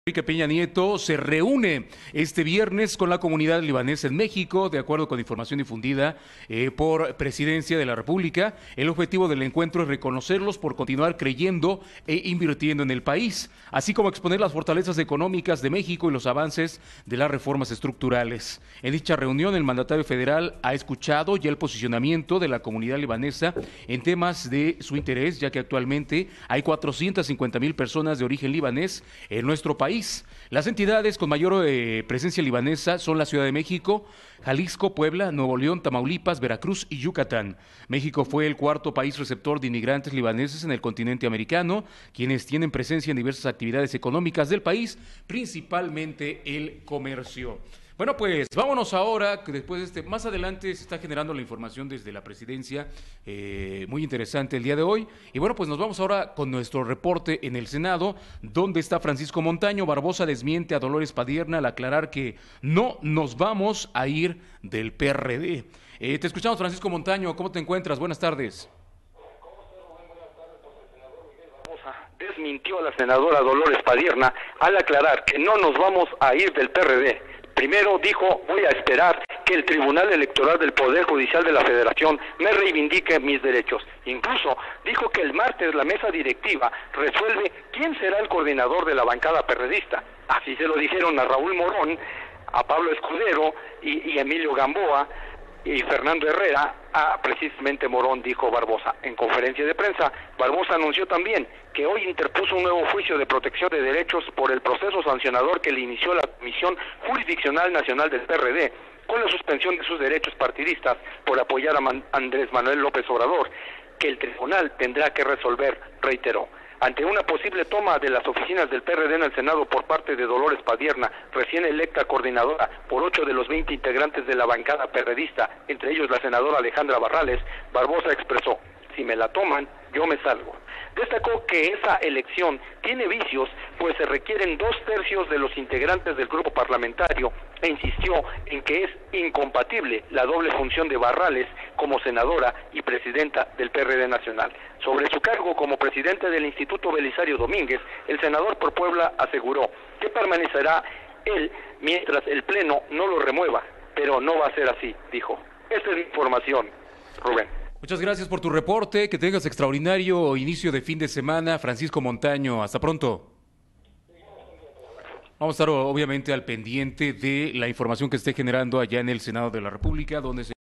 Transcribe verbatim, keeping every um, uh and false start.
Enrique Peña Nieto se reúne este viernes con la comunidad libanesa en México, de acuerdo con información difundida eh, por Presidencia de la República. El objetivo del encuentro es reconocerlos por continuar creyendo e invirtiendo en el país, así como exponer las fortalezas económicas de México y los avances de las reformas estructurales. En dicha reunión, el mandatario federal ha escuchado ya el posicionamiento de la comunidad libanesa en temas de su interés, ya que actualmente hay cuatrocientas cincuenta mil personas de origen libanés en nuestro país. Las entidades con mayor eh, presencia libanesa son la Ciudad de México, Jalisco, Puebla, Nuevo León, Tamaulipas, Veracruz y Yucatán. México fue el cuarto país receptor de inmigrantes libaneses en el continente americano, quienes tienen presencia en diversas actividades económicas del país, principalmente el comercio. Bueno, pues vámonos ahora, que después de este, más adelante se está generando la información desde la presidencia, eh, muy interesante el día de hoy. Y bueno, pues nos vamos ahora con nuestro reporte en el Senado, donde está Francisco Montaño. Barbosa desmiente a Dolores Padierna al aclarar que no nos vamos a ir del P R D. Eh, te escuchamos, Francisco Montaño, ¿cómo te encuentras? Buenas tardes. Desmintió a la senadora Dolores Padierna al aclarar que no nos vamos a ir del P R D. Primero dijo, voy a esperar que el Tribunal Electoral del Poder Judicial de la Federación me reivindique mis derechos. Incluso dijo que el martes la mesa directiva resuelve quién será el coordinador de la bancada perredista. Así se lo dijeron a Raúl Morón, a Pablo Escudero y, y Emilio Gamboa y Fernando Herrera, a precisamente Morón, dijo Barbosa. En conferencia de prensa, Barbosa anunció también que hoy interpuso un nuevo juicio de protección de derechos por el proceso sancionador que le inició la Comisión Jurisdiccional Nacional del P R D, con la suspensión de sus derechos partidistas por apoyar a Man- Andrés Manuel López Obrador, que el tribunal tendrá que resolver, reiteró. Ante una posible toma de las oficinas del P R D en el Senado por parte de Dolores Padierna, recién electa coordinadora por ocho de los veinte integrantes de la bancada perredista, entre ellos la senadora Alejandra Barrales, Barbosa expresó, si me la toman, yo me salgo. Destacó que esa elección tiene vicios, pues se requieren dos tercios de los integrantes del grupo parlamentario, e insistió en que es incompatible la doble función de Barrales como senadora y presidenta del P R D nacional. Sobre su cargo como presidente del Instituto Belisario Domínguez, el senador por Puebla aseguró que permanecerá él mientras el Pleno no lo remueva, pero no va a ser así, dijo. Esta es la información, Rubén. Muchas gracias por tu reporte, que tengas extraordinario inicio de fin de semana, Francisco Montaño. Hasta pronto. Vamos a estar obviamente al pendiente de la información que esté generando allá en el Senado de la República, donde se